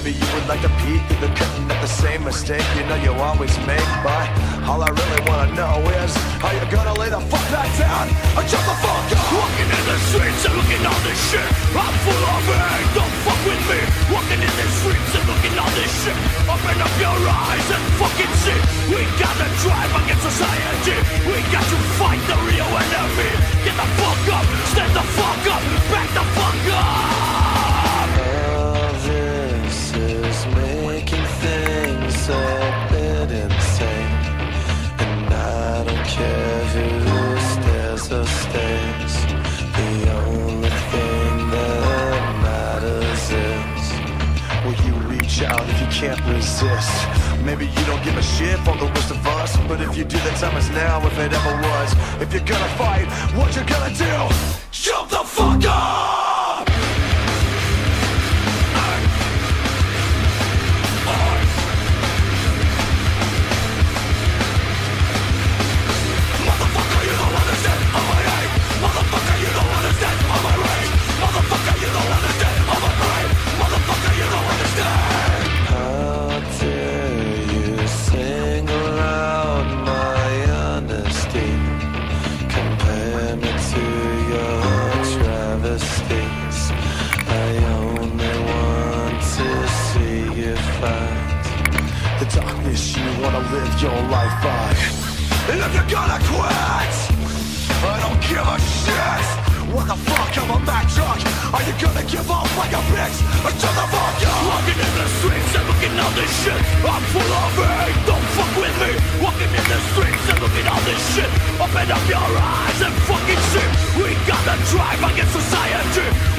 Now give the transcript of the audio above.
Maybe you would like to peek through the curtain at the same mistake you know you always make. But all I really wanna know is, are you gonna lay the fuck back down or jump the fuck up? Walking in the streets and looking all this shit, I'm full of hate, don't fuck with me. Walking in the streets and looking all this shit, open up your eyes and fucking see. We gotta drive against society, we got to fight the real enemy. Get the fuck up, stand the fuck up, back the fuck up. All this is making things a bit insane, and I don't care who stares or stays. The only thing that matters is, will you reach out if you can't resist? Maybe you don't give a shit for the rest of us, but if you do, the time is now if it ever was. If you're gonna fight, what you gonna do? Jump the fuck up! Motherfucker, you don't understand all my hate. Motherfucker, you don't understand all my rage. Motherfucker, you don't understand all my pain. Motherfucker, you don't understand. how dare you single out my honesty, compare me to your travesties. I only want to see you fight The darkness you wanna live your life by. And if you're gonna quit, I don't give a shit. What the fuck, I'm a Mack truck. Are you gonna give up like a bitch or shut the fuck up? Walking in the streets and looking all this shit, I'm full of hate, don't fuck with me. Walking in the streets and looking all this shit, open up your eyes and fucking see. We gotta drive against society,